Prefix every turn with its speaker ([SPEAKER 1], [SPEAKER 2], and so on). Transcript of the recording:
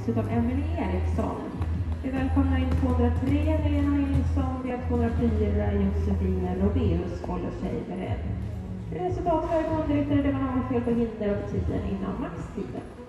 [SPEAKER 1] utav Emelie Eriksson. Vi välkomnar in 203 Helena Nilsson, det är 204 Josefina Robeus håller sig beredd. Resultatet är gångdirektör där man har fel på hinder och tiden innan maxtiden.